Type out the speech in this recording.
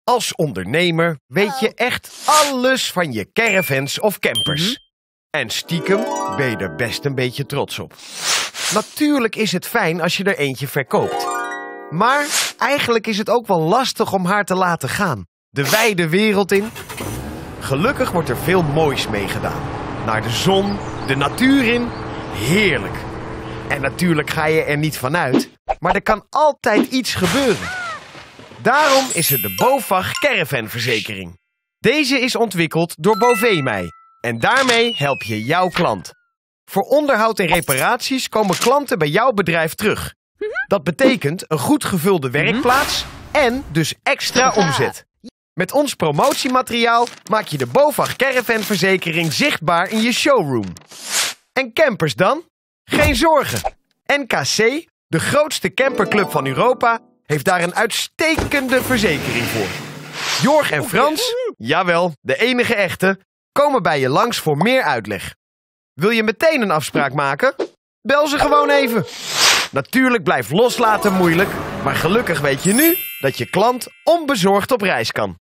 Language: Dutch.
Als ondernemer weet je echt alles van je caravans of campers. En stiekem ben je er best een beetje trots op. Natuurlijk is het fijn als je er eentje verkoopt. Maar eigenlijk is het ook wel lastig om haar te laten gaan. De wijde wereld in. Gelukkig wordt er veel moois meegedaan. Naar de zon, de natuur in. Heerlijk. En natuurlijk ga je er niet vanuit. Maar er kan altijd iets gebeuren. Daarom is er de BOVAG Caravanverzekering. Deze is ontwikkeld door Bovemij. En daarmee help je jouw klant. Voor onderhoud en reparaties komen klanten bij jouw bedrijf terug. Dat betekent een goed gevulde werkplaats en dus extra omzet. Met ons promotiemateriaal maak je de BOVAG Caravanverzekering zichtbaar in je showroom. En campers dan? Geen zorgen. NKC, de grootste camperclub van Europa, heeft daar een uitstekende verzekering voor. Jorg en Frans, jawel, de enige echte, komen bij je langs voor meer uitleg. Wil je meteen een afspraak maken? Bel ze gewoon even. Natuurlijk blijft loslaten moeilijk, maar gelukkig weet je nu dat je klant onbezorgd op reis kan.